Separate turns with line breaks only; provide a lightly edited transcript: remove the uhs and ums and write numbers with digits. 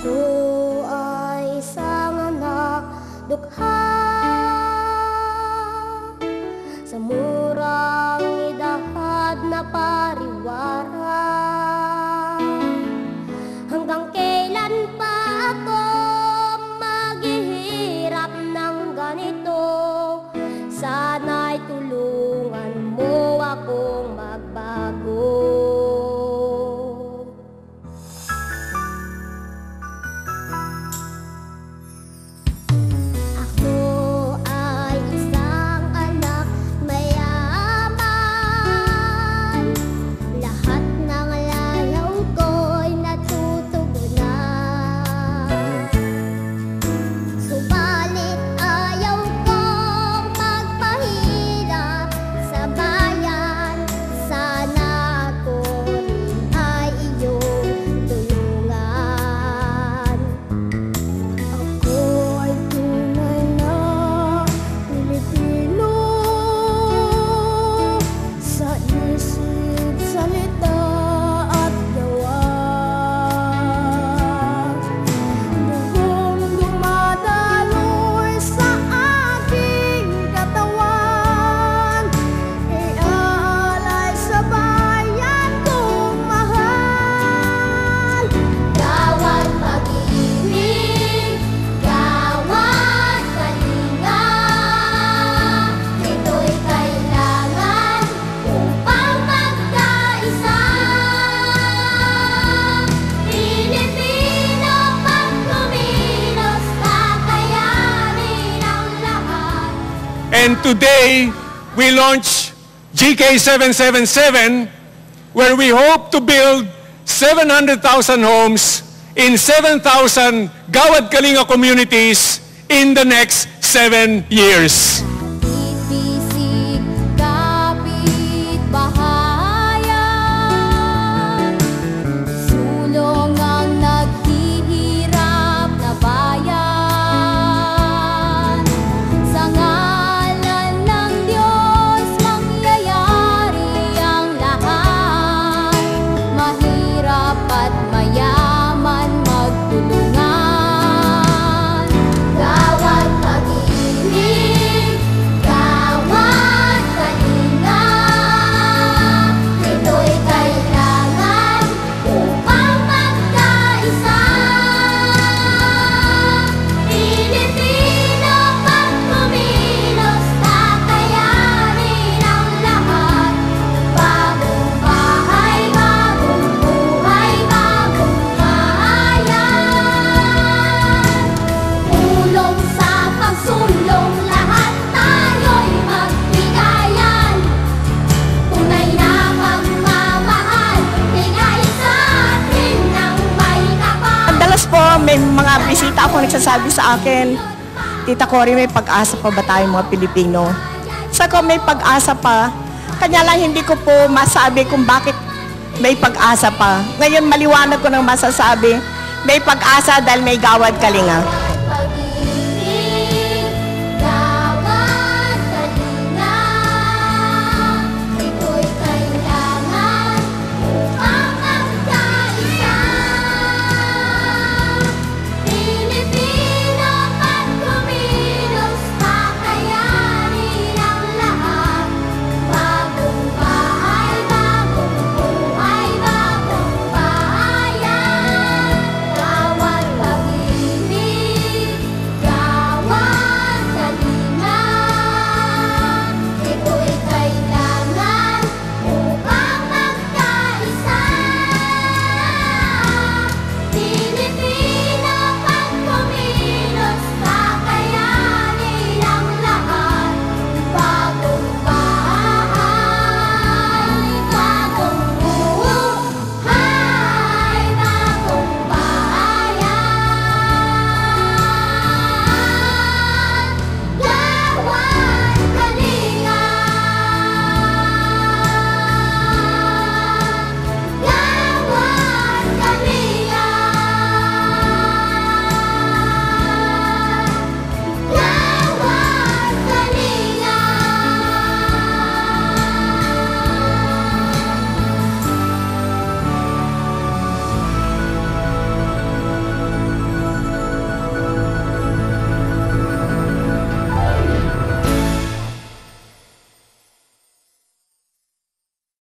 Ako ay isang anak dukha sa murang idahad na pariwara. Hanggang kailan pa ako maghihirap ng ganito? Sana'y tulungan mo akong magbago.
And today, we launch GK 777, where we hope to build 700,000 homes in 7,000 Gawad Kalinga communities in the next 7 years.
May mga bisita ako nagsasabi sa akin, Tita Cory, may pag-asa pa ba tayo mga Pilipino? Sa ko may pag-asa pa, kanya lang hindi ko po masabi kung bakit may pag-asa pa. Ngayon maliwanag ko nang masasabi, may pag-asa dahil may Gawad Kalinga.